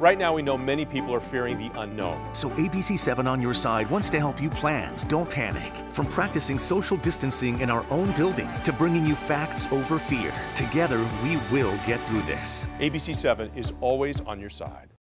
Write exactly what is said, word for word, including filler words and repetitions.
Right now, we know many people are fearing the unknown. So A B C seven on your side wants to help you plan. Don't panic. From practicing social distancing in our own building to bringing you facts over fear, together we will get through this. A B C seven is always on your side.